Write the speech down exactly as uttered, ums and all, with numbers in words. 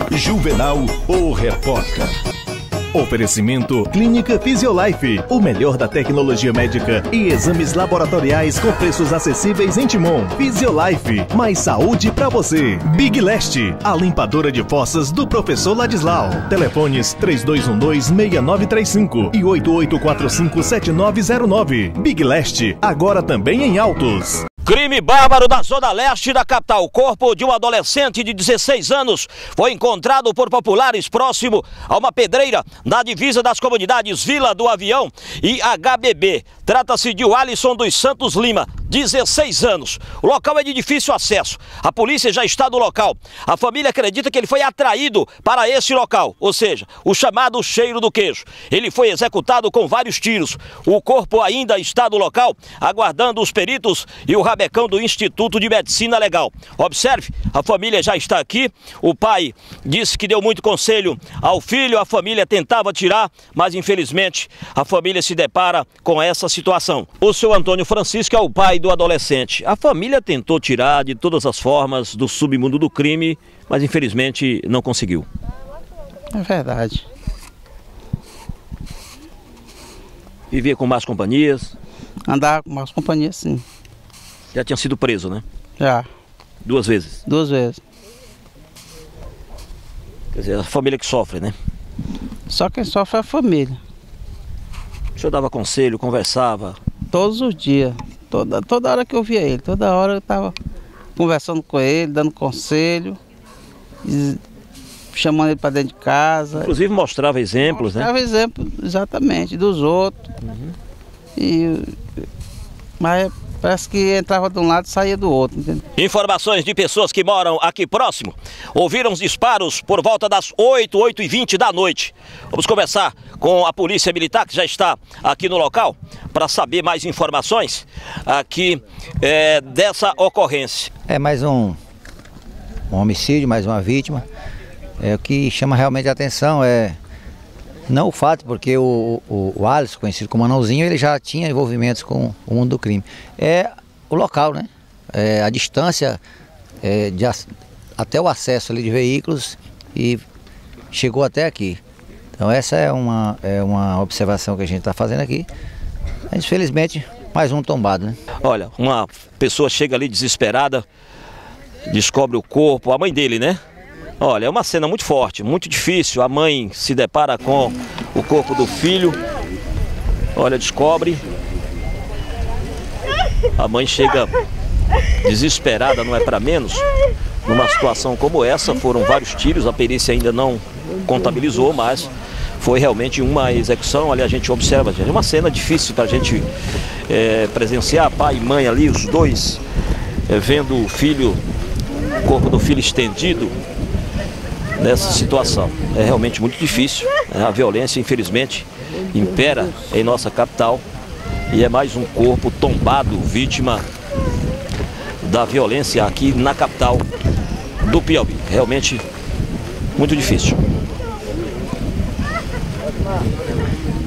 Juvenal, o repórter. Oferecimento Clínica Fisiolife, o melhor da tecnologia médica e exames laboratoriais com preços acessíveis em Timon. Fisiolife, mais saúde pra você. Big Leste, a limpadora de fossas do professor Ladislau. Telefones três dois um dois, seis nove três cinco e oito oito quatro cinco, sete nove zero nove. Big Leste, agora também em Altos. Crime bárbaro da zona leste da capital. O corpo de um adolescente de dezesseis anos foi encontrado por populares próximo a uma pedreira na divisa das comunidades Vila do Avião e H B B. Trata-se de Alisson dos Santos Lima, dezesseis anos. O local é de difícil acesso. A polícia já está no local. A família acredita que ele foi atraído para esse local, ou seja, o chamado cheiro do queijo. Ele foi executado com vários tiros. O corpo ainda está no local, aguardando os peritos e o rabecão do Instituto de Medicina Legal. Observe, a família já está aqui. O pai disse que deu muito conselho ao filho, a família tentava tirar, mas infelizmente a família se depara com essa situação. O seu Antônio Francisco é o pai do adolescente. A família tentou tirar de todas as formas do submundo do crime, mas infelizmente não conseguiu. É verdade. Vivia com más companhias? Andava com más companhias, sim. Já tinha sido preso, né? Já. Duas vezes? Duas vezes. Quer dizer, a família que sofre, né? Só quem sofre é a família. O senhor dava conselho, conversava? Todos os dias. Toda, toda hora que eu via ele. Toda hora eu estava conversando com ele, dando conselho, chamando ele para dentro de casa. Inclusive mostrava exemplos, mostrava né? Mostrava exemplos, exatamente, dos outros. Uhum. E, mas parece que entrava de um lado e saía do outro, entendeu? Informações de pessoas que moram aqui próximo ouviram os disparos por volta das oito, oito e vinte da noite. Vamos conversar com a Polícia Militar, que já está aqui no local, para saber mais informações aqui é, dessa ocorrência. É mais um, um homicídio, mais uma vítima. É, o que chama realmente a atenção é não o fato, porque o, o, o Alisson, conhecido como Anãozinho, ele já tinha envolvimentos com o mundo do crime. É o local, né? É a distância é, de, até o acesso ali de veículos e chegou até aqui. Então essa é uma, é uma observação que a gente está fazendo aqui. Mas infelizmente, mais um tombado, né? Olha, uma pessoa chega ali desesperada, descobre o corpo, a mãe dele, né? Olha, é uma cena muito forte, muito difícil. A mãe se depara com o corpo do filho. Olha, descobre. A mãe chega desesperada, não é para menos. Numa situação como essa, foram vários tiros, a perícia ainda não contabilizou, mas foi realmente uma execução. Ali a gente observa, gente, é uma cena difícil para a gente é, presenciar. Pai e mãe ali, os dois, é, vendo o filho, o corpo do filho estendido nessa situação. É realmente muito difícil, né? A violência, infelizmente, impera em nossa capital e é mais um corpo tombado, vítima da violência aqui na capital do Piauí. Realmente muito difícil.